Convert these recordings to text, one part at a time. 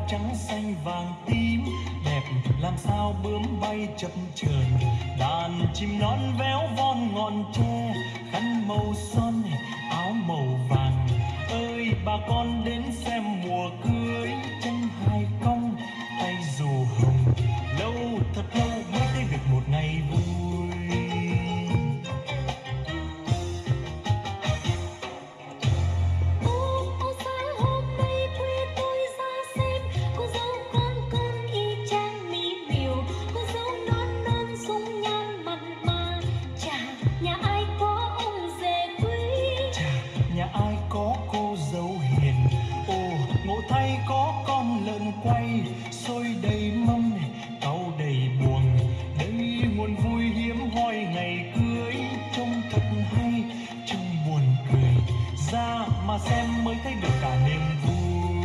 trắng xanh vàng tím, đẹp làm sao bướm bay chập chờn, đàn chim non véo von ngọn tre, khăn màu son áo màu vàng. Ơi bà con đến xem mùa cưới, chân hai cong tay dù hồng, lâu thật lâu mới thấy được một ngày vui. Quay xôi đầy mâm cau đầy buồng, đây nguồn vui hiếm hoi ngày cưới, trông thật hay trông buồn cười, ra mà xem mới thấy được cả niềm vui.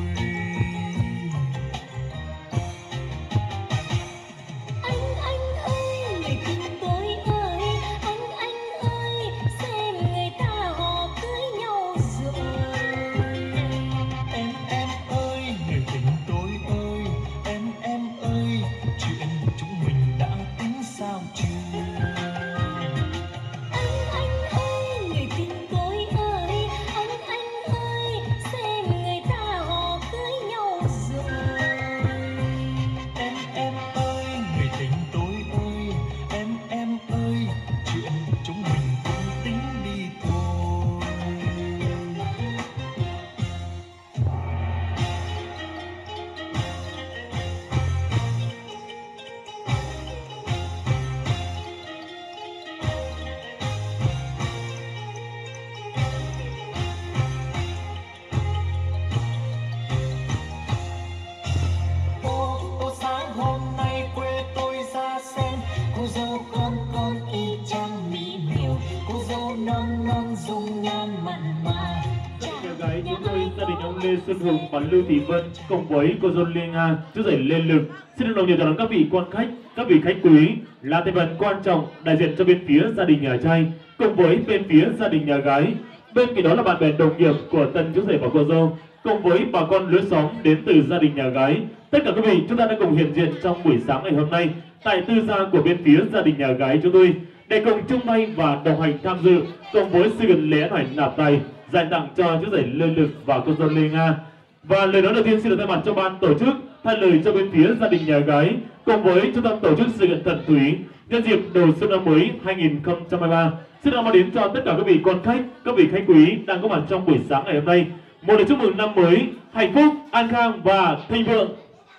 Lê Xuân Hùng và Lưu Thị Vân cùng với cô dâu Lê Nga, chú rể Lê Lực xin được đồng nhiệt chào đón các vị quan khách, các vị khách quý là thành phần quan trọng đại diện cho bên phía gia đình nhà trai cùng với bên phía gia đình nhà gái. Bên cạnh đó là bạn bè đồng nghiệp của tân chú rể và cô dâu cùng với bà con lối xóm đến từ gia đình nhà gái. Tất cả quý vị chúng ta đã cùng hiện diện trong buổi sáng ngày hôm nay tại tư gia của bên phía gia đình nhà gái chúng tôi để cùng chung tay và đồng hành tham dự cùng với sự kiện lễ ăn hành nạp tay dành tặng cho chú rể Lê Lực và cô dâu Lê Nga. Và lời nói đầu tiên xin được thay mặt cho ban tổ chức thay lời cho bên phía gia đình nhà gái cùng với trung tâm tổ chức sự kiện Thần Thủy nhân dịp đầu xuân năm mới 2023. Xin được mang đến cho tất cả các vị quan khách, các vị khách quý đang có mặt trong buổi sáng ngày hôm nay một lời chúc mừng năm mới hạnh phúc, an khang và thịnh vượng.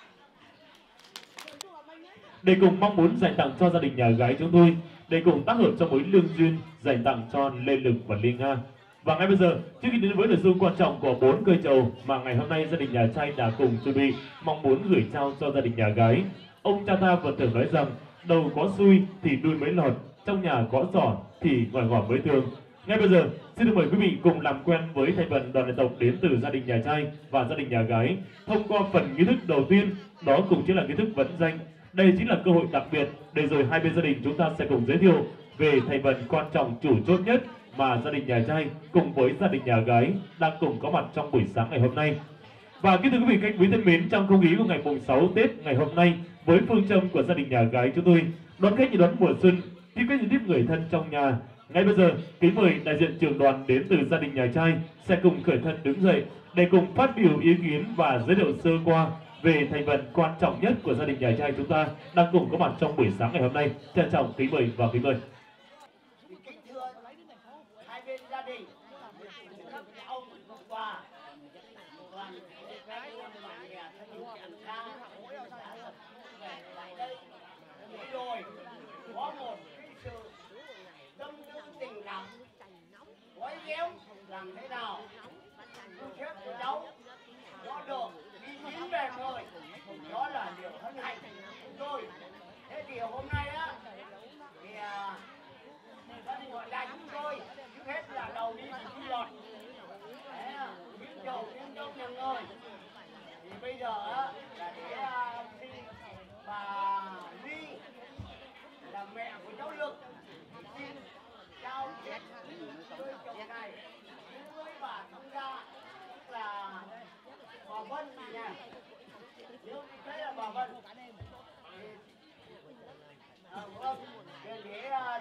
Để cùng mong muốn dành tặng cho gia đình nhà gái chúng tôi, để cùng tác hợp cho mối lương duyên dành tặng cho Lê Lực và Lê Nga. Và ngay bây giờ, trước khi đến với nội dung quan trọng của 4 cây trầu mà ngày hôm nay gia đình nhà trai đã cùng chuẩn bị mong muốn gửi trao cho gia đình nhà gái, ông cha ta vẫn thường nói rằng đầu có xui thì đuôi mới lọt, trong nhà có giỏ thì ngoài ngỏ mới thương. Ngay bây giờ, xin được mời quý vị cùng làm quen với thành phần đoàn đại tộc đến từ gia đình nhà trai và gia đình nhà gái thông qua phần nghi thức đầu tiên, đó cũng chính là nghi thức vấn danh. Đây chính là cơ hội đặc biệt để rồi hai bên gia đình chúng ta sẽ cùng giới thiệu về thành phần quan trọng chủ chốt nhất mà gia đình nhà trai cùng với gia đình nhà gái đang cùng có mặt trong buổi sáng ngày hôm nay. Và kính thưa quý vị khách quý thân mến, trong không khí của ngày mùng 6 Tết ngày hôm nay với phương châm của gia đình nhà gái chúng tôi đón khách như đón mùa xuân, tiếp khách như tiếp người thân trong nhà. Ngay bây giờ, kính mời đại diện trưởng đoàn đến từ gia đình nhà trai sẽ cùng khởi thân đứng dậy để cùng phát biểu ý kiến và giới thiệu sơ qua về thành phần quan trọng nhất của gia đình nhà trai chúng ta đang cùng có mặt trong buổi sáng ngày hôm nay. Trân trọng kính mời và kính mời. Kính thưa hai bên gia đình, các ông và đoàn gái bạn bè thân hữu bạn xa về lại đây rồi có một cái sự tâm tư tình cảm gói ghém làm thế nào thu xếp cho cháu nó được đi chín về rồi, đó là điều hân hạnh của chúng tôi. Thế thì hôm nay á thì dân gọi là chúng tôi trước hết là đầu đi thì lọt miếng dầu miếng trong nhà người, thì bây giờ á là để xin bà Ly là mẹ của cháu Lực xin trao chết đôi chồng này với bà thông gia là bà Vân nhà Nếu thế là bà Vân. Vâng, để xin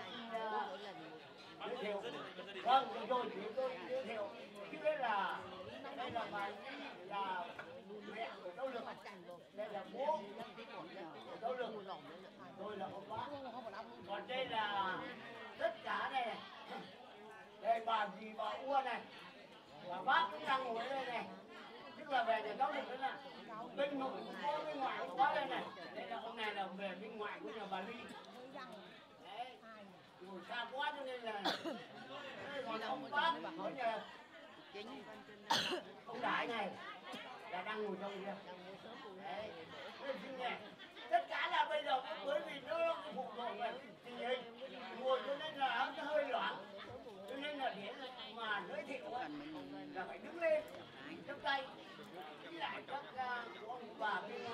giới thiệu. Vâng, rồi thì tôi giới thiệu. Trước hết là đây là bà là mẹ của Châu Lực, đây là bố của Châu Lực, tôi là ông bác. Còn đây là tất cả này, đây bà dì bà Ua này, và bác cũng đang ngồi đây này, tức là về nhà Châu Lực đấy nè. Bên nội cũng có, bên ngoại cũng có đây này. Đây là ông này là về bên ngoại của nhà bà Ly. Đấy, ngồi xa quá cho nên là còn ông bác ở nhà ông Đại này là đang ngồi trong kia. Đấy, tất cả là bây giờ bởi vì nó phụ thuộc vào tình hình ngồi cho nên là nó hơi loạn, cho nên là để mà giới thiệu là phải đứng lên chắp tay với lại các ông bà bên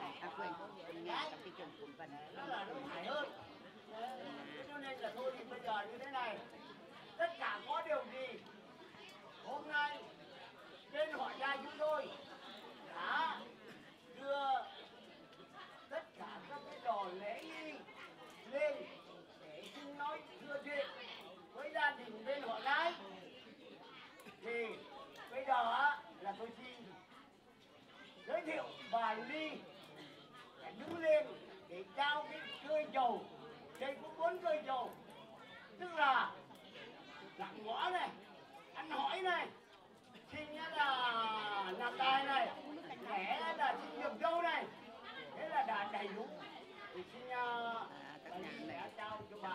nó là nó phải hơn. Cho nên là thôi thì bây giờ như thế này, tất cả có điều gì hôm nay bên họ gia chúng tôi đã đưa tất cả các cái đồ lễ nghi lên để xin nói thưa chuyện với gia đình bên họ gái. Thì bây giờ là tôi xin giới thiệu bà Ly để đứng lên để trao cái cơi trầu. Đây có 4 cơi trầu, tức là làm ngõ này, ăn hỏi này, xin là làm tài này, để là xin nhường dâu này, thế là đã đầy đủ. Thì xin bà Ly sẽ trao cho bà.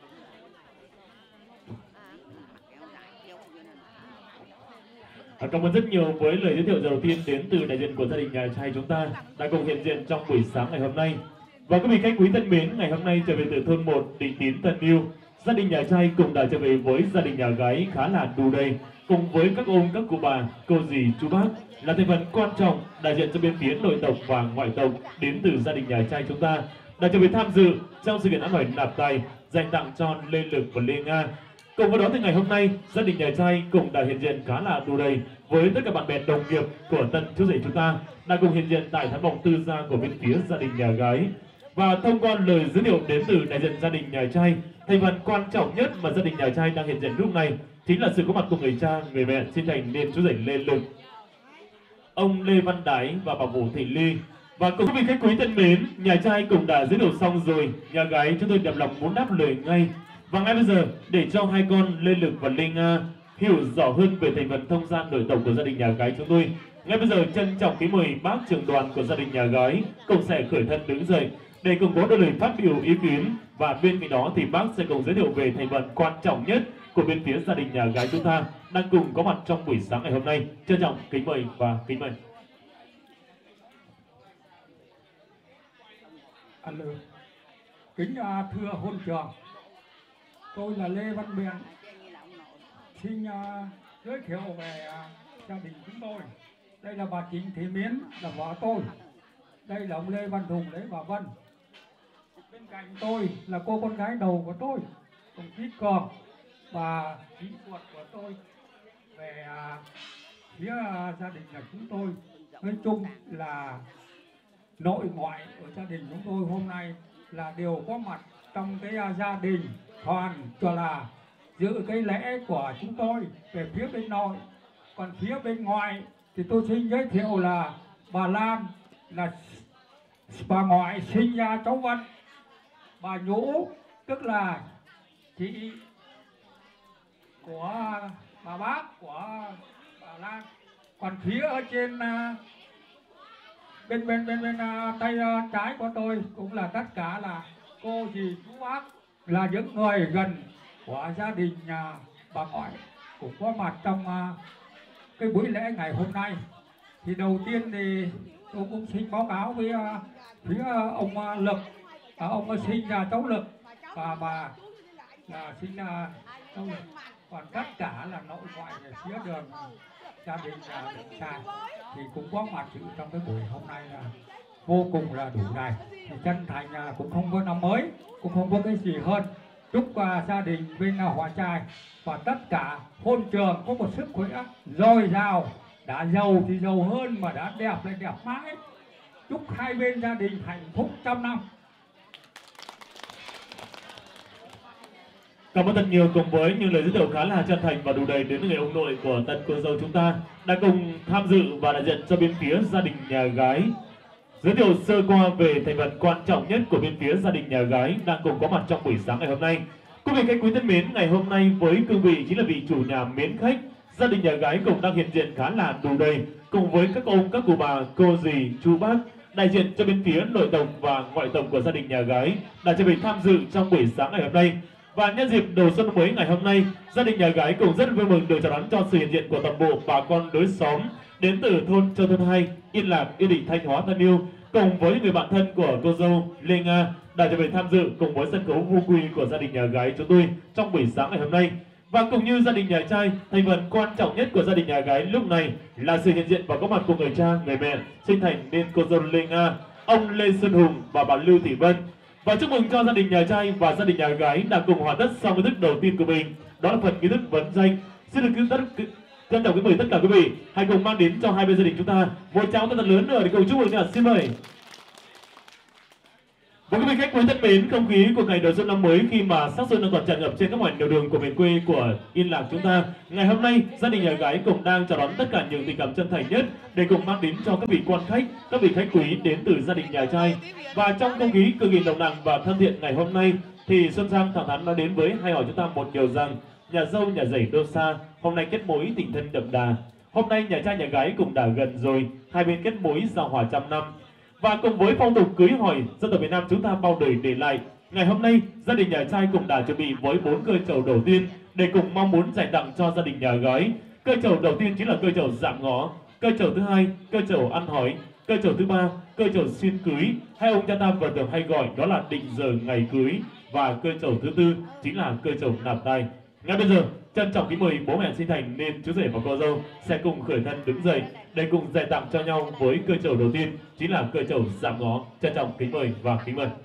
Cảm ơn rất nhiều với lời giới thiệu đầu tiên đến từ đại diện của gia đình nhà trai chúng ta đã cùng hiện diện trong buổi sáng ngày hôm nay. Và quý vị khách quý thân mến, ngày hôm nay trở về từ thôn 1 Định Tín Tân Yêu, gia đình nhà trai cũng đã trở về với gia đình nhà gái khá là đủ đầy, cùng với các ông, các cụ bà, cô dì, chú bác là thành phần quan trọng đại diện cho bên phía nội tộc và ngoại tộc đến từ gia đình nhà trai chúng ta đã trở về tham dự trong sự kiện ăn hỏi nạp tài dành tặng cho Lê Lực và Lê Nga. Cùng với đó thì ngày hôm nay gia đình nhà trai cũng đã hiện diện khá là đủ đầy với tất cả bạn bè đồng nghiệp của tân chú rể chúng ta đã cùng hiện diện tại thám vòng tư gia của bên phía gia đình nhà gái. Và thông qua lời giới thiệu đến từ đại diện gia đình nhà trai, thành phần quan trọng nhất mà gia đình nhà trai đang hiện diện lúc này chính là sự có mặt của người cha, người mẹ sinh thành nên chú rể Lê Lực, ông Lê Văn Đái và bà Vũ Thị Ly. Và cùng quý vị khách quý thân mến, nhà trai cũng đã giới thiệu xong rồi, nhà gái chúng tôi đẹp lòng muốn đáp lời ngay. Và ngay bây giờ để cho hai con Lê Lực và Lê Nga hiểu rõ hơn về thành phần thông gia nội tộc của gia đình nhà gái chúng tôi, ngay bây giờ trân trọng kính mời bác trưởng đoàn của gia đình nhà gái cùng sẽ khởi thân đứng dậy để cùng có đôi lời phát biểu ý kiến, và bên cạnh đó thì bác sẽ cùng giới thiệu về thành phần quan trọng nhất của bên phía gia đình nhà gái chúng ta đang cùng có mặt trong buổi sáng ngày hôm nay. Trân trọng kính mời và kính mời. Kính thưa hôn trường, tôi là Lê Văn Biện, xin giới thiệu về gia đình chúng tôi. Đây là bà Trịnh Thị Miến là vợ tôi, đây là ông Lê Văn Hùng đấy bà Vân. Bên cạnh tôi là cô con gái đầu của tôi, ông Chí Cường và chị ruột của tôi. Về phía gia đình là chúng tôi nói chung là nội ngoại ở gia đình chúng tôi hôm nay là đều có mặt trong cái gia đình hoàn cho là giữ cái lễ của chúng tôi về phía bên nội. Còn phía bên ngoài thì tôi xin giới thiệu là bà Lan là bà ngoại sinh ra cháu Vân, bà Nhũ tức là chị của bà bác của bà Lan. Còn phía ở trên bên tay trái của tôi cũng là tất cả là cô dì chú bác, là những người gần của gia đình nhà bà ngoại cũng có mặt trong cái buổi lễ ngày hôm nay. Thì đầu tiên thì tôi cũng xin báo cáo với phía ông Lực, ông sinh ra cháu Lực và bà là sinh ra cháu Lực. Còn tất cả là nội ngoại về phía đường gia đình nhà trai thì cũng có mặt sự trong cái buổi hôm nay là vô cùng là đủ đầy. Thì chân thành cũng không có năm mới, cũng không có cái gì hơn. Chúc gia đình bên họ trai và tất cả hôn trường có một sức khỏe dồi dào, đã giàu thì giàu hơn mà đã đẹp lại đẹp mãi. chúc hai bên gia đình hạnh phúc trăm năm. Cảm ơn thật nhiều cùng với những lời giới thiệu khá là chân thành và đủ đầy đến người ông nội của tân cô dâu chúng ta đã cùng tham dự và đại diện cho bên phía gia đình nhà gái. Giới thiệu sơ qua về thành phần quan trọng nhất của bên phía gia đình nhà gái đang cùng có mặt trong buổi sáng ngày hôm nay. Quý vị khách quý thân mến, ngày hôm nay với cương vị chính là vị chủ nhà mến khách, gia đình nhà gái cũng đang hiện diện khá là đủ đầy cùng với các ông, các cụ bà, cô dì, chú bác đại diện cho bên phía nội tộc và ngoại tộc của gia đình nhà gái đã chuẩn bị tham dự trong buổi sáng ngày hôm nay. Và nhân dịp đầu xuân mới ngày hôm nay, gia đình nhà gái cũng rất vui mừng được chào đón cho sự hiện diện của toàn bộ bà con đối xóm đến từ thôn Châu Thôn 2, Yên Lạc, Yên Định, Thanh Hóa, Thân Yêu cùng với người bạn thân của cô dâu Lê Nga đã chuẩn bị tham dự cùng với sân khấu vu quy của gia đình nhà gái chúng tôi trong buổi sáng ngày hôm nay. Và cũng như gia đình nhà trai, thành phần quan trọng nhất của gia đình nhà gái lúc này là sự hiện diện và có mặt của người cha, người mẹ sinh thành nên cô dâu Lê Nga, ông Lê Xuân Hùng và bà Lưu Thị Vân. Và chúc mừng cho gia đình nhà trai và gia đình nhà gái đã cùng hoàn tất xong nghi thức đầu tiên của mình, đó là phần nghi thức vấn danh. Xin được trân trọng kính mời tất cả quý vị hãy cùng mang đến cho hai bên gia đình chúng ta một tràng thật lớn nữa để cùng chúc mừng nha. Xin mời. Với quý vị khách quý thân mến, không khí của ngày đầu xuân năm mới khi mà sắc xuân đang còn tràn ngập trên các mảnh nẻo đường của miền quê của Yên Lạc chúng ta, ngày hôm nay gia đình nhà gái cũng đang chào đón tất cả những tình cảm chân thành nhất để cùng mang đến cho các vị quan khách, các vị khách quý đến từ gia đình nhà trai. Và trong không khí cực kỳ nồng nàn và thân thiện ngày hôm nay thì Xuân Sang thẳng thắn nói đến với hai hỏi chúng ta một điều rằng nhà dâu nhà rể đâu xa, hôm nay kết mối tình thân đậm đà. Hôm nay nhà trai nhà gái cũng đã gần rồi, hai bên kết mối giao hòa trăm năm. Và cùng với phong tục cưới hỏi dân tộc Việt Nam chúng ta bao đời để lại, ngày hôm nay gia đình nhà trai cũng đã chuẩn bị với 4 cây trầu đầu tiên để cùng mong muốn dành tặng cho gia đình nhà gái. Cây trầu đầu tiên chính là cây trầu dạng ngõ, cây trầu thứ hai cây trầu ăn hỏi, cây trầu thứ ba cây trầu xin cưới, hay ông cha ta vẫn thường hay gọi đó là định giờ ngày cưới, và cây trầu thứ tư chính là cây trầu nạp tay. Ngay bây giờ trân trọng kính mời bố mẹ sinh thành nên chú rể và cô dâu sẽ cùng khởi thân đứng dậy để cùng dành tặng cho nhau với cây trầu đầu tiên chính là cây trầu dạng ngó. Trân trọng kính mời và kính mời.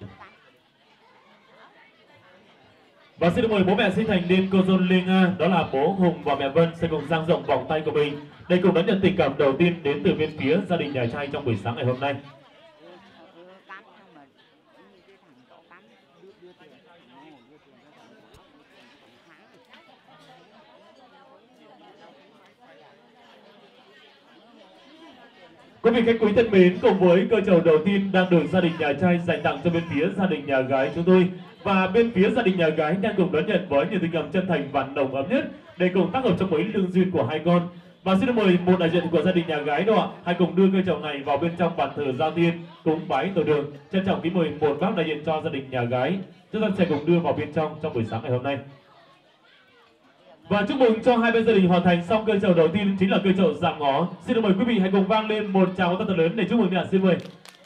Và xin được mời bố mẹ sinh thành nên cô dâu Lê Nga, đó là bố Hùng và mẹ Vân sẽ cùng dang rộng vòng tay của mình để cùng đón nhận tình cảm đầu tiên đến từ bên phía gia đình nhà trai trong buổi sáng ngày hôm nay. Quý vị khách quý thân mến, cùng với cây trầu đầu tiên đang được gia đình nhà trai dành tặng cho bên phía gia đình nhà gái chúng tôi, và bên phía gia đình nhà gái đang cùng đón nhận với những tình cảm chân thành và nồng ấm nhất để cùng tác hợp trong mối lương duyên của hai con. Và xin được mời một đại diện của gia đình nhà gái đó ạ, hãy cùng đưa cây trầu này vào bên trong bàn thờ giao tiên cúng bái tổ đường. Trân trọng kính mời một bác đại diện cho gia đình nhà gái, chúng ta sẽ cùng đưa vào bên trong buổi sáng ngày hôm nay. Và chúc mừng cho hai bên gia đình hoàn thành xong cây trầu đầu tiên chính là cây trầu dạng ngó. Xin được mời quý vị hãy cùng vang lên một tràng thật lớn để chúc mừng nha. Xin mời.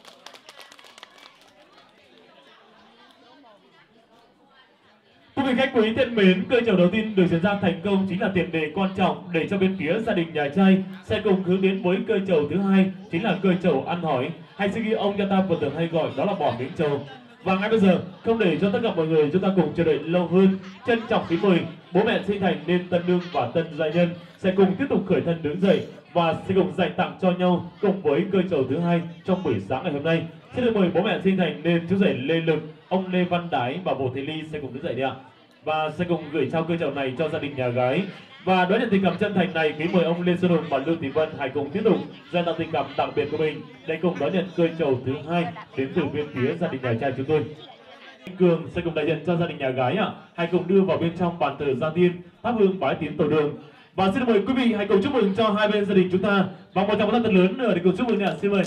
Quý vị khách quý thân mến, cây trầu đầu tiên được diễn ra thành công chính là tiền đề quan trọng để cho bên phía gia đình nhà trai sẽ cùng hướng đến với cây trầu thứ hai chính là cây trầu ăn hỏi, hay xin ghi ông cha ta vừa thường hay gọi đó là bỏ miếng trầu. Và ngay bây giờ, không để cho tất cả mọi người chúng ta cùng chờ đợi lâu hơn, trân trọng kính mời bố mẹ sinh thành nên tân nương và tân gia nhân sẽ cùng tiếp tục khởi thân đứng dậy và sẽ cùng dành tặng cho nhau cùng với cây trầu thứ hai trong buổi sáng ngày hôm nay. Xin được mời bố mẹ sinh thành nên chú rể Lê Lực, ông Lê Văn Đái và bố Thị Ly sẽ cùng đứng dậy đi ạ, và sẽ cùng gửi trao cây trầu này cho gia đình nhà gái. Và đón nhận tình cảm chân thành này, kính mời ông Lê Xuân Hùng và Lưu Thị Vân hãy cùng tiếp tục dành tặng tình cảm đặc biệt của mình để cùng đón nhận cây trầu thứ hai đến từ bên phía gia đình nhà trai chúng tôi. Anh Cường sẽ cùng đại diện cho gia đình nhà gái ạ, hãy cùng đưa vào bên trong bàn thờ gia tiên thắp hương bái tiến tổ đường. Và xin mời quý vị hãy cùng chúc mừng cho hai bên gia đình chúng ta bằng một tràng pháo thật lớn nữa để cùng chúc mừng ạ. Xin mời.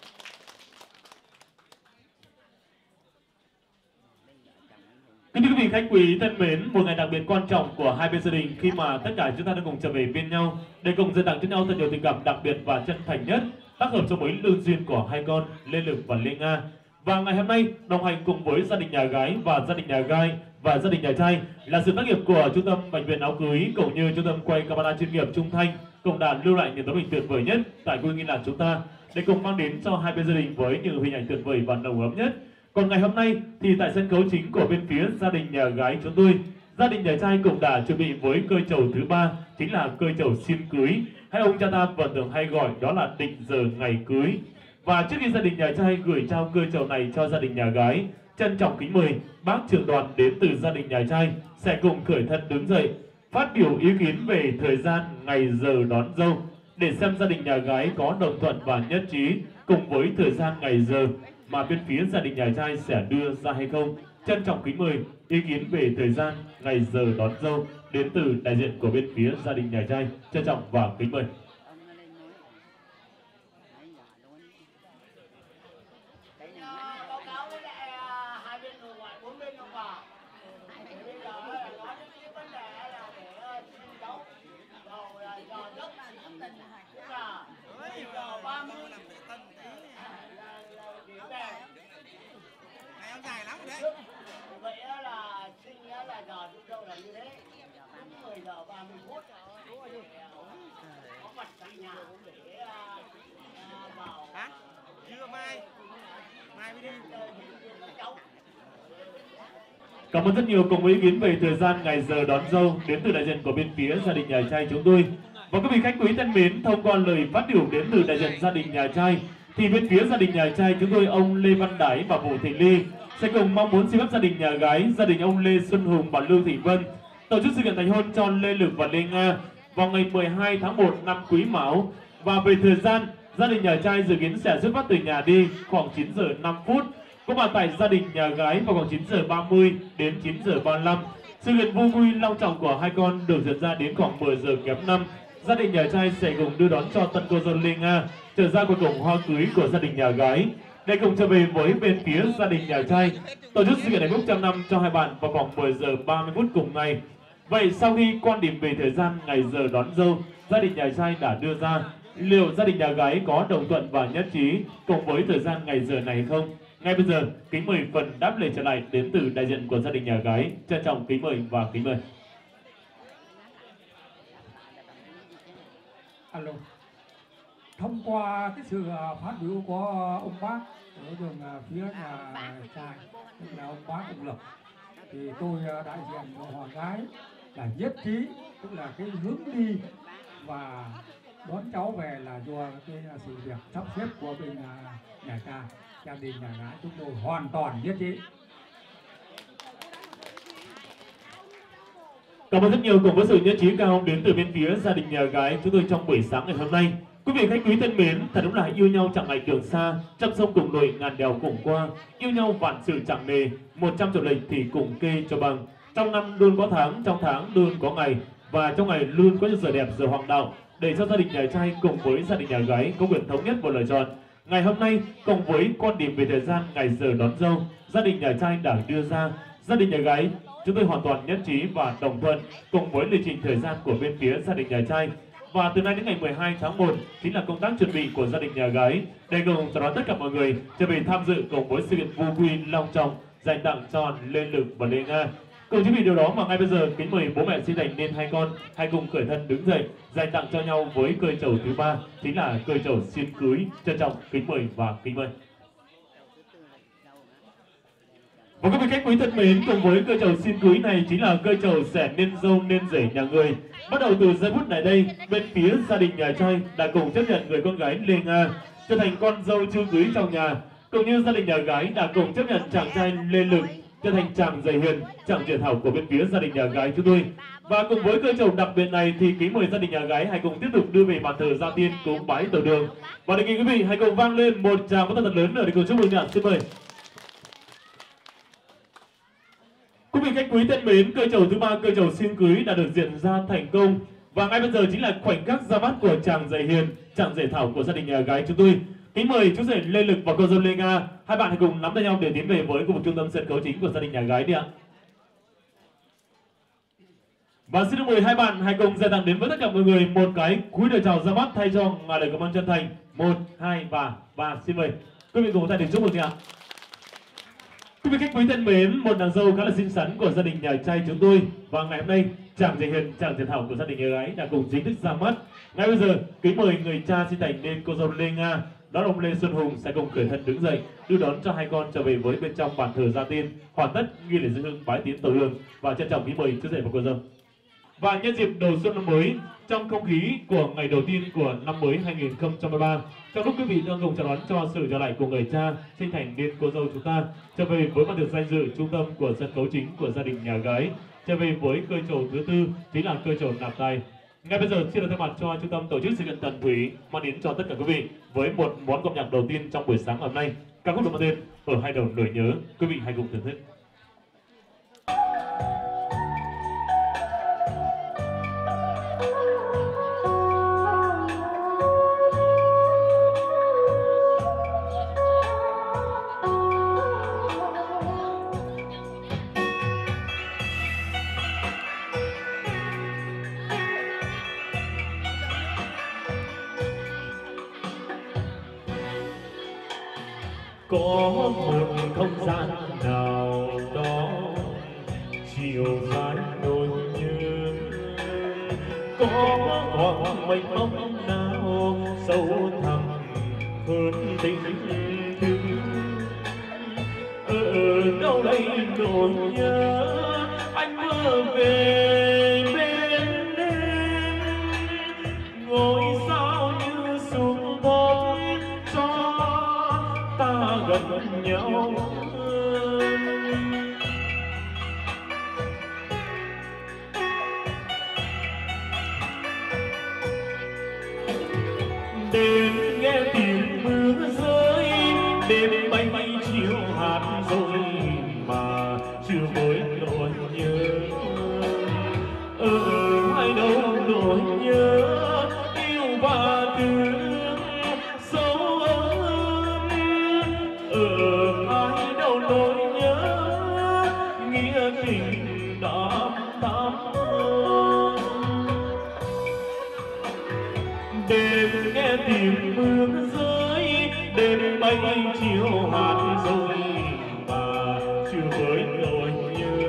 Kính thưa quý vị khách quý thân mến, một ngày đặc biệt quan trọng của hai bên gia đình khi mà tất cả chúng ta đã cùng trở về bên nhau để cùng dành tặng cho nhau thật nhiều tình cảm đặc biệt và chân thành nhất, tác hợp cho mối lương duyên của hai con Lê Lực và Lê Nga. Và ngày hôm nay đồng hành cùng với gia đình nhà gái và gia đình nhà gái và gia đình nhà trai là sự tác nghiệp của trung tâm bệnh viện áo cưới cũng như trung tâm quay camera chuyên nghiệp Trung Thanh cũng đã lưu lại những tấm hình tuyệt vời nhất tại quê Yên Lạc chúng ta để cùng mang đến cho hai bên gia đình với những hình ảnh tuyệt vời và nồng ấm nhất. Còn ngày hôm nay thì tại sân khấu chính của bên phía gia đình nhà gái chúng tôi, gia đình nhà trai cũng đã chuẩn bị với cây trầu thứ ba chính là cây trầu xin cưới, hay ông cha ta vẫn thường hay gọi đó là định giờ ngày cưới. Và trước khi gia đình nhà trai gửi trao cơ trầu này cho gia đình nhà gái, trân trọng kính mời bác trưởng đoàn đến từ gia đình nhà trai sẽ cùng khởi thân đứng dậy, phát biểu ý kiến về thời gian, ngày giờ đón dâu để xem gia đình nhà gái có đồng thuận và nhất trí cùng với thời gian, ngày giờ mà bên phía gia đình nhà trai sẽ đưa ra hay không. Trân trọng kính mời ý kiến về thời gian, ngày giờ đón dâu đến từ đại diện của bên phía gia đình nhà trai. Trân trọng và kính mời. Báo cáo với lại hai bên người ngoại, bốn bên ông bà. Bây giờ nói đến cái vấn đề là để xin cháu vào giờ giấc, tức là 7:30 là để về. Ngày ông dài lắm đấy. Vậy là sinh là giờ chúng tôi là như thế. 10:30 có mặt tại nhà để vào. Hả? Chưa mai mới đi. Cháu. Cảm ơn rất nhiều cùng với ý kiến về thời gian, ngày giờ đón dâu đến từ đại diện của bên phía gia đình nhà trai chúng tôi. Và quý vị khách quý thân mến, thông qua lời phát biểu đến từ đại diện gia đình nhà trai thì bên phía gia đình nhà trai chúng tôi, ông Lê Văn Đái và Vũ Thị Ly sẽ cùng mong muốn xin phép gia đình nhà gái, gia đình ông Lê Xuân Hùng và Lưu Thị Vân tổ chức sự kiện thành hôn cho Lê Lực và Lê Nga vào ngày 12 tháng 1 năm Quý Mão. Và về thời gian, gia đình nhà trai dự kiến sẽ xuất phát từ nhà đi khoảng 9 giờ 5 phút, có mặt tại gia đình nhà gái vào khoảng 9 giờ 30 đến 9 giờ 35. Sự kiện vui vui long trọng của hai con được diễn ra đến khoảng 10 giờ kém 5. Gia đình nhà trai sẽ cùng đưa đón cho tân cô dâu Lê Nga trở ra khỏi cổng hoa cưới của gia đình nhà gái để cùng trở về với bên phía gia đình nhà trai tổ chức sự kiện hạnh phúc trăm năm cho hai bạn vào khoảng 10 giờ 30 phút cùng ngày. Vậy sau khi quan điểm về thời gian, ngày giờ đón dâu gia đình nhà trai đã đưa ra, liệu gia đình nhà gái có đồng thuận và nhất trí cùng với thời gian, ngày giờ này hay không? Ngay bây giờ, kính mời phần đáp lời trở lại đến từ đại diện của gia đình nhà gái. Trân trọng kính mời và kính mời. Alo. Thông qua cái sự phát biểu của ông bác ở đường phía nhà trai, tức là ông bác Ông Lộc, thì tôi đại diện của họ gái là nhất trí, tức là cái hướng đi và đón cháu về là do cái sự việc sắp xếp của bên nhà trai, gia đình nhà gái chúng tôi hoàn toàn nhất trí. Cảm ơn rất nhiều cùng với sự nhất trí cao đến từ bên phía gia đình nhà gái chúng tôi trong buổi sáng ngày hôm nay. Quý vị khách quý thân mến, thật đúng là yêu nhau chẳng ngày đường xa, trăm sông cùng đội ngàn đèo cùng qua, yêu nhau vạn sự chẳng nề, 100 triệu lệnh thì cùng kê cho bằng. Trong năm luôn có tháng, trong tháng luôn có ngày, và trong ngày luôn có những giờ đẹp, giờ hoàng đạo, để cho gia đình nhà trai cùng với gia đình nhà gái có quyền thống nhất và lựa chọn. Ngày hôm nay, cùng với quan điểm về thời gian, ngày giờ đón dâu, gia đình nhà trai đã đưa ra, gia đình nhà gái chúng tôi hoàn toàn nhất trí và đồng thuận cùng với lịch trình thời gian của bên phía gia đình nhà trai. Và từ nay đến ngày 12 tháng 1 chính là công tác chuẩn bị của gia đình nhà gái để cùng chào đón tất cả mọi người trở về tham dự cùng với sự kiện vui quy long trọng dành tặng cho Lê Lực và Lê Nga. Cùng chính vì điều đó mà ngay bây giờ kính mời bố mẹ xin dành nên hai con hãy cùng khởi thân đứng dậy dành tặng cho nhau với cơi trầu thứ 3 chính là cơi trầu xin cưới. Trân trọng kính mời và kính mời. Và quý vị khách quý thân mến, cùng với cơi trầu xin cưới này chính là cơi trầu sẽ nên dâu nên rể nhà người. Bắt đầu từ giây phút này đây, bên phía gia đình nhà trai đã cùng chấp nhận người con gái Lê Nga trở thành con dâu chưa cưới trong nhà, cũng như gia đình nhà gái đã cùng chấp nhận chàng trai Lê Lực trở thành chàng rể hiền, chàng rể thảo của bên phía gia đình nhà gái chúng tôi. Và cùng với cơi trầu đặc biệt này thì kính mời gia đình nhà gái hãy cùng tiếp tục đưa về bàn thờ gia tiên cúng bái tổ đường. Và đề nghị quý vị hãy cùng vang lên một tràng pháo thật lớn nữa để cùng chúc mừng nhạc. Xin mời. Quý vị khách quý thân mến, cơi trầu thứ 3, cơi trầu xin cưới đã được diễn ra thành công. Và ngay bây giờ chính là khoảnh khắc ra mắt của chàng rể hiền, chàng rể thảo của gia đình nhà gái chúng tôi. Kính mời chú rể Lê Lực và cô dâu Lê Nga, hai bạn hãy cùng nắm tay nhau để tiến về với khu vực trung tâm sân khấu chính của gia đình nhà gái đi ạ. Và xin được mời hai bạn hãy cùng dành tặng đến với tất cả mọi người một cái cúi đầu chào ra mắt thay cho ngài lời cảm ơn chân thành. 1, 2 và 3, xin mời quý vị cùng tay để chúc mừng ạ. Quý vị khách quý thân mến, một nàng dâu khá là xinh xắn của gia đình nhà trai chúng tôi, và ngày hôm nay chàng rể hiền, chàng rể thảo của gia đình nhà gái đã cùng chính thức ra mắt. Ngay bây giờ kính mời người cha xin thành nên cô dâu Lê Nga, đó là ông Lê Xuân Hùng sẽ cùng khởi thân đứng dậy đưa đón cho hai con trở về với bên trong bàn thờ gia tiên, hoàn tất nghi lễ dân hương bái tiến tổ hương. Và trân trọng kính mời chú rể và cô dâu. Và nhân dịp đầu xuân năm mới, trong không khí của ngày đầu tiên của năm mới 2023, trong lúc quý vị đang cùng chào đón cho sự trở lại của người cha sinh thành niên cô dâu chúng ta trở về với ban được danh dự trung tâm của sân khấu chính của gia đình nhà gái, trở về với cơ trầu thứ tư chính là cơ trầu nạp tài. Ngay bây giờ xin được thay mặt cho trung tâm tổ chức sự kiện Tần Thủy mang đến cho tất cả quý vị với một món âm nhạc đầu tiên trong buổi sáng hôm nay, ca khúc được mang tên Ở Hai Đầu Nỗi Nhớ. Quý vị hãy cùng thưởng thức. Có một không gian nào đó chiều dài nỗi nhớ, có khoảng mênh mông nào sâu thẳm hơn tình thương. Ở đâu đây nỗi nhớ anh mơ về bên em, ngôi sao như xuống thôi cho ta gần nhau hơn. Đêm nghe tiếng mưa rơi, đêm bay bay chiều hát rồi mà chưa vơi nỗi nhớ. Ở hai đầu nỗi nhớ yêu và thương sâu ấm. Ở hai đầu nỗi nhớ nghĩa tình đã thắm. Đêm nghe tiếng mưa rơi, đêm bay chiều hát rồi mà chưa với nỗi nhớ.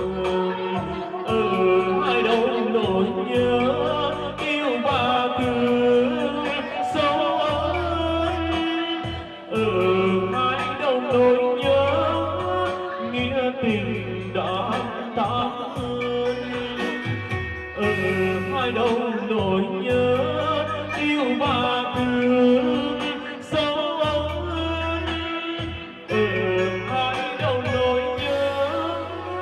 Ở hai đầu nỗi nhớ yêu và thương sâu ấm. Ở hai đầu nỗi nhớ nghĩa tình đã thắm. Ở hai đầu nỗi nhớ yêu và thương sâu ấm. Ở hai đầu nỗi nhớ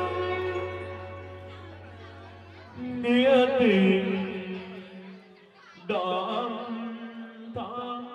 nghĩa tình đã thắm.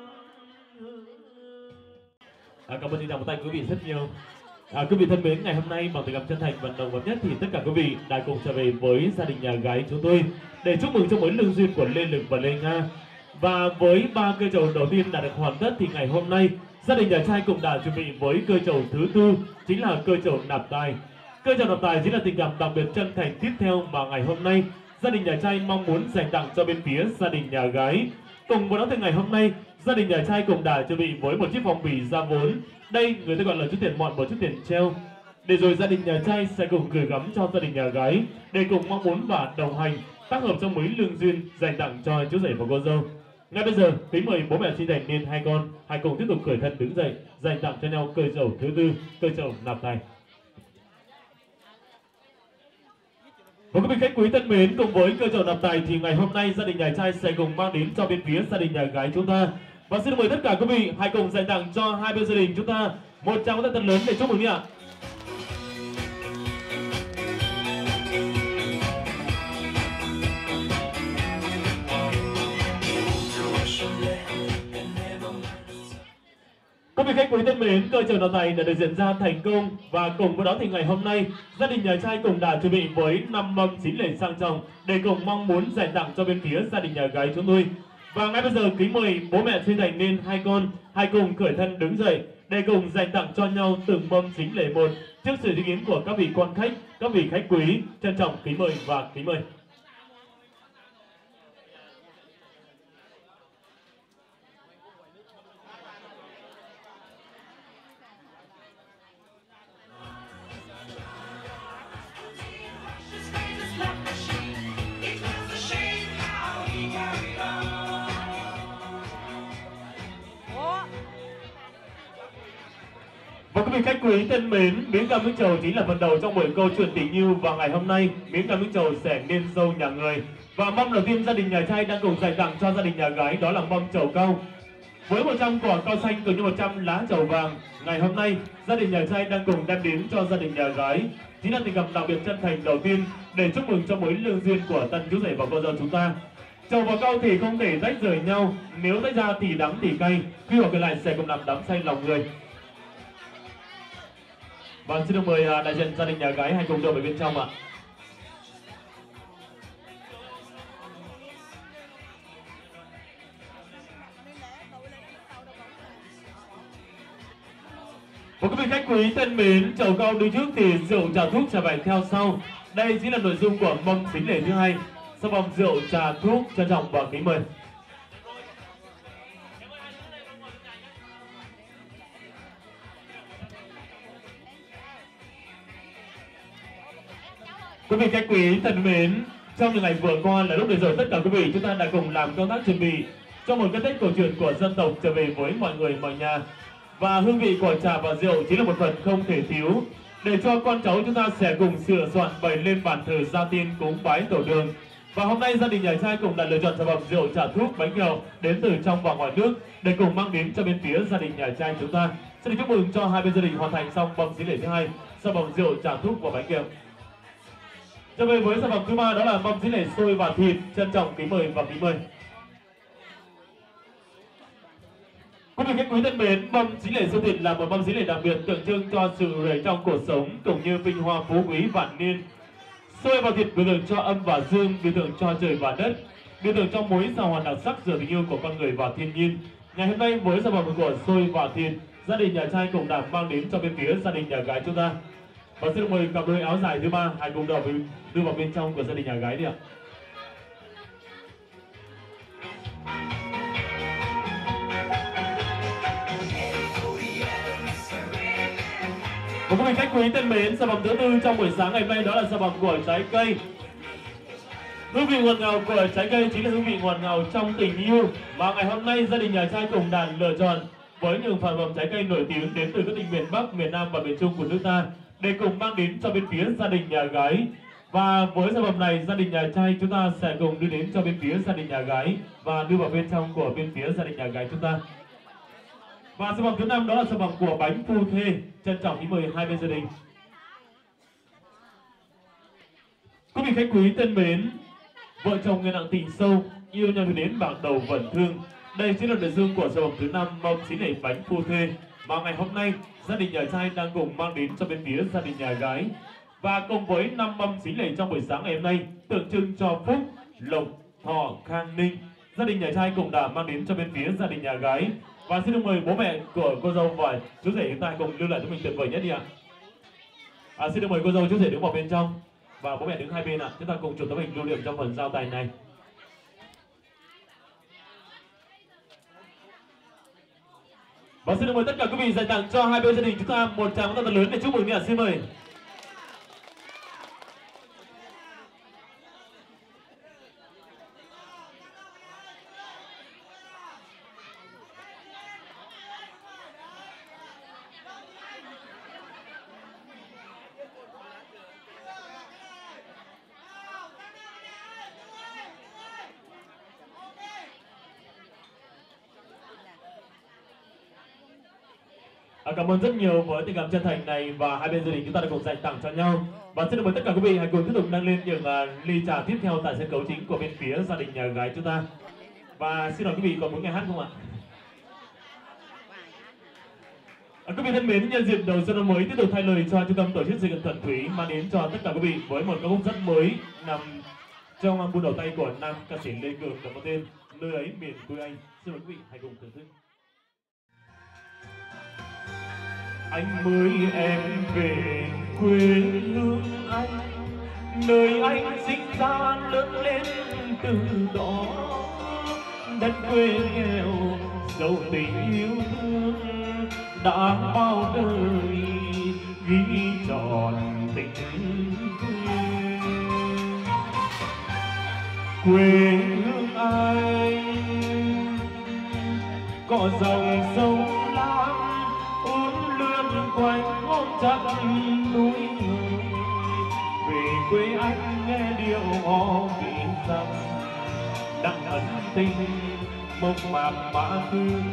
Cảm ơn xin chào một tay quý vị rất nhiều. Quý vị thân mến, ngày hôm nay bằng tình cảm chân thành và nồng ấm nhất thì tất cả quý vị đã cùng trở về với gia đình nhà gái chúng tôi để chúc mừng cho mối lương duyên của Lê Lực và Lê Nga. Và với ba cây trầu đầu tiên đã được hoàn tất thì ngày hôm nay gia đình nhà trai cũng đã chuẩn bị với cây trầu thứ tư chính là cây trầu nạp tài. Cây trầu nạp tài chính là tình cảm đặc biệt chân thành tiếp theo mà ngày hôm nay gia đình nhà trai mong muốn dành tặng cho bên phía gia đình nhà gái. Cùng với đó thì ngày hôm nay gia đình nhà trai cũng đã chuẩn bị với một chiếc phong bì ra vốn. Đây người ta gọi là chút tiền mọn, một chút tiền treo. Để rồi gia đình nhà trai sẽ cùng gửi gắm cho gia đình nhà gái để cùng mong muốn và đồng hành tác hợp trong mối lương duyên dành tặng cho chú rể và cô dâu. Ngay bây giờ, kính mời bố mẹ sinh thành niên hai con hãy cùng tiếp tục khởi thân đứng dậy dành tặng cho nhau cây trầu thứ tư, cây trầu nạp tài. Và quý vị khách quý thân mến, cùng với cây trầu nạp tài thì ngày hôm nay gia đình nhà trai sẽ cùng mang đến cho bên phía gia đình nhà gái chúng ta. Và xin mời tất cả quý vị hãy cùng dành tặng cho hai bên gia đình chúng ta một tràng tay thật lớn để chúc mừng nhé ạ. Quý vị khách quý thân mến, cây trầu nạp tài đã được diễn ra thành công và cùng với đó thì ngày hôm nay gia đình nhà trai cũng đã chuẩn bị với 5 mâm xính lễ sang trọng để cùng mong muốn dành tặng cho bên phía gia đình nhà gái chúng tôi. Và ngay bây giờ kính mời bố mẹ sinh thành niên hai con hãy cùng khởi thân đứng dậy để cùng dành tặng cho nhau từng mâm xính lễ một trước sự chứng kiến của các vị quan khách, các vị khách quý. Trân trọng kính mời và kính mời. Và quý vị khách quý thân mến, miếng cam miếng trầu chính là phần đầu trong buổi câu chuyện tình yêu, và ngày hôm nay miếng cam miếng trầu sẽ nên dâu nhà người. Và mâm đầu tiên gia đình nhà trai đang cùng dành tặng cho gia đình nhà gái đó là mâm trầu cau. Với 100 quả cau xanh cùng như 100 lá trầu vàng, ngày hôm nay gia đình nhà trai đang cùng đem đến cho gia đình nhà gái chính là tình cảm đặc biệt chân thành đầu tiên để chúc mừng cho mối lương duyên của tân chú rể và cô dâu chúng ta. Trầu và cau thì không thể tách rời nhau, nếu tách ra thì đắng thì cay, khi hòa quyện lại sẽ cùng làm đắm say lòng người. Vâng, xin được mời đại diện gia đình nhà gái hãy cùng đội ở bên trong ạ. Và quý vị khách quý thân mến, trầu cau đi trước thì rượu trà thuốc trà vải theo sau. Đây chính là nội dung của mâm xính lễ thứ hai. Sau vòng rượu trà thuốc trân trọng và kính mời. Quý vị khách quý thân mến, trong những ngày vừa qua là lúc để rồi tất cả quý vị chúng ta đã cùng làm công tác chuẩn bị cho một cái Tết cổ truyền của dân tộc trở về với mọi người mọi nhà. Và hương vị của trà và rượu chính là một phần không thể thiếu để cho con cháu chúng ta sẽ cùng sửa soạn bày lên bàn thờ gia tiên cúng bái tổ đường. Và hôm nay gia đình nhà trai cũng đã lựa chọn sản phẩm rượu trà thuốc bánh kẹo đến từ trong và ngoài nước để cùng mang đến cho bên phía gia đình nhà trai chúng ta. Xin được chúc mừng cho hai bên gia đình hoàn thành xong mâm xính lễ thứ hai, sản phẩm rượu trà thuốc và bánh kẹo. Trở về với sản phẩm thứ ba đó là mâm xính lễ xôi và thịt, trân trọng kính mời và kính mời. Quý vị khách quý thân mến, mâm xính lễ xôi thịt là một mâm xính lễ đặc biệt tượng trưng cho sự rời trong cuộc sống cũng như vinh hoa phú quý vạn niên. Xôi và thịt biểu tượng cho âm và dương, biểu tượng cho trời và đất, biểu tượng cho mối giao hòa đặc sắc giữa tình yêu của con người và thiên nhiên. Ngày hôm nay với sản phẩm của xôi và thịt, gia đình nhà trai cũng đã mang đến cho bên phía gia đình nhà gái chúng ta. Và xin mời cặp đôi áo dài thứ ba hãy cùng đưa vào bên trong của gia đình nhà gái đi ạ. Và quý vị khách quý thân mến, sản phẩm thứ tư trong buổi sáng ngày hôm nay đó là sản phẩm của trái cây. Hương vị ngọt ngào của trái cây chính là hương vị ngọt ngào trong tình yêu mà ngày hôm nay gia đình nhà trai cùng đàn lựa chọn với những sản phẩm trái cây nổi tiếng đến từ các tỉnh miền Bắc, miền Nam và miền Trung của nước ta để cùng mang đến cho bên phía gia đình nhà gái. Và với sản phẩm này gia đình nhà trai chúng ta sẽ cùng đưa đến cho bên phía gia đình nhà gái và đưa vào bên trong của bên phía gia đình nhà gái chúng ta. Và sản phẩm thứ năm đó là sản phẩm của bánh phu thê, trân trọng kính mời hai bên gia đình. Quý vị khách quý thân mến, vợ chồng người nặng tình sâu, yêu nhau đến bạc đầu vẫn thương. Đây chính là nội dung của sản phẩm thứ năm mâm xính lễ bánh phu thê mà ngày hôm nay gia đình nhà trai đang cùng mang đến cho bên phía gia đình nhà gái. Và cùng với 5 mâm xính lễ trong buổi sáng ngày hôm nay tượng trưng cho phúc, lộc, thọ, khang ninh, gia đình nhà trai cũng đã mang đến cho bên phía gia đình nhà gái. Và xin được mời bố mẹ của cô dâu và chú rể chúng ta cùng lưu lại cho mình tuyệt vời nhất đi ạ. Xin được mời cô dâu chú rể đứng vào bên trong và bố mẹ đứng hai bên ạ. Chúng ta cùng chụp tấm hình lưu niệm trong phần giao tài này. Và xin được mời tất cả quý vị dành tặng cho hai bên gia đình chúng ta một tràng pháo tay thật lớn để chúc mừng đi ạ. Xin mời. Cảm ơn rất nhiều với tình cảm chân thành này và hai bên gia đình chúng ta đã cùng dành tặng cho nhau. Và xin được mời tất cả quý vị hãy cùng tiếp tục nâng lên những ly trà tiếp theo tại sân khấu chính của bên phía gia đình nhà gái chúng ta. Và xin hỏi quý vị còn muốn nghe hát không ạ? Quý vị thân mến, nhân dịp đầu xuân năm mới tiếp tục thay lời cho trung tâm tổ chức sự kiện Thuận Thủy mang đến cho tất cả quý vị với một ca khúc rất mới nằm trong album đầu tay của nam ca sĩ Lê Cường có tên Nơi ấy miền quê anh. Xin mời quý vị hãy cùng thưởng thức. Anh mới em về quê hương anh, nơi anh sinh ra lớn lên từ đó. Đất quê nghèo giàu tình yêu thương đã bao đời ghi tròn tình quê. Quê hương anh có dòng sông lam uốn lượn qua chắc núi người, về quê anh nghe điệu hò vì rằng đặng ẩn tình một mạc mã thương.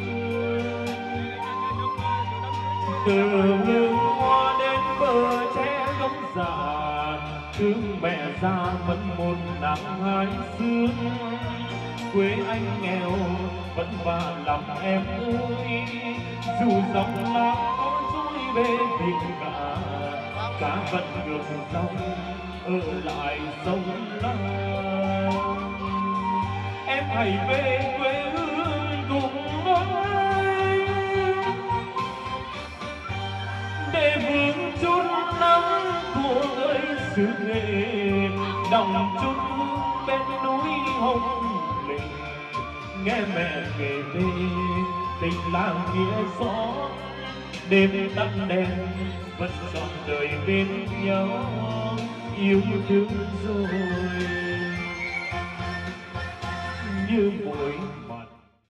Từ hương hoa đến bờ tre gốc già, thương mẹ già vẫn một nắng hai sương. Quê anh nghèo vẫn vả lắm em ơi, dù dòng lá có trôi về biển cả, cá vẫn ngược dòng ở lại sông Lam. Em hãy về quê hương cùng anh để vương chút nắng tuổi xứ nghệ, đồng chút bên núi hồng lĩnh, nghe mẹ kể về tình làng nghĩa xóm, đêm tắt đèn vẫn trọn đời bên nhau yêu thương rồi như buổi